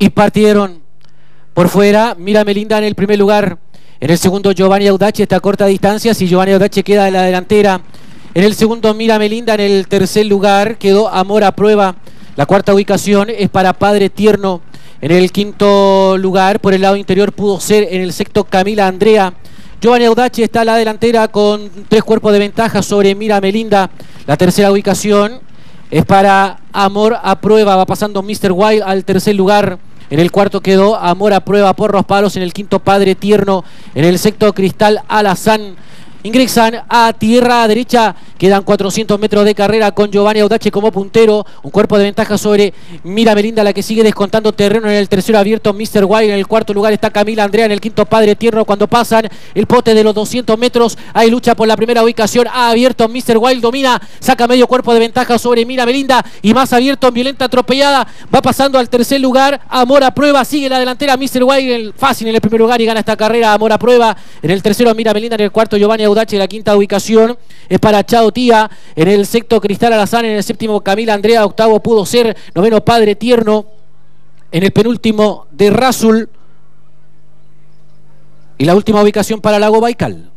Y partieron por fuera. Mira Melinda en el primer lugar. En el segundo Giovanni Audace está a corta distancia. Si Giovanni Audace queda en la delantera. En el segundo Mira Melinda. En el tercer lugar quedó Amor a Prueba. La cuarta ubicación es para Padre Tierno. En el quinto lugar, por el lado interior, pudo ser en el sexto Camila Andrea. Giovanni Audace está a la delantera con 3 cuerpos de ventaja sobre Mira Melinda. La tercera ubicación es para Amor a Prueba. Va pasando Mr. Wild al tercer lugar. En el cuarto quedó Amor a Prueba por los palos. En el quinto Padre Tierno. En el sexto Cristal Alazán. Ingresan a tierra derecha. Quedan 400 metros de carrera con Giovanni Audace como puntero. Un cuerpo de ventaja sobre Mira Melinda, la que sigue descontando terreno. En el tercero abierto Mr. Wild. En el cuarto lugar está Camila Andrea. En el quinto Padre Tierno. Cuando pasan el pote de los 200 metros, hay lucha por la primera ubicación. Ha abierto Mr. Wild. Domina. Saca medio cuerpo de ventaja sobre Mira Melinda. Y más abierto, violenta atropellada. Va pasando al tercer lugar. Amor a Prueba. Sigue la delantera Mr. Wild. Fácil en el primer lugar y gana esta carrera Amor a Prueba. En el tercero Mira Melinda. En el cuarto Giovanni Audace. La quinta ubicación es para Chao Tía. En el sexto Cristal Alazán. En el séptimo Camila Andrea. Octavo pudo ser. Noveno Padre Tierno. En el penúltimo de Rasul. Y la última ubicación para Lago Baikal.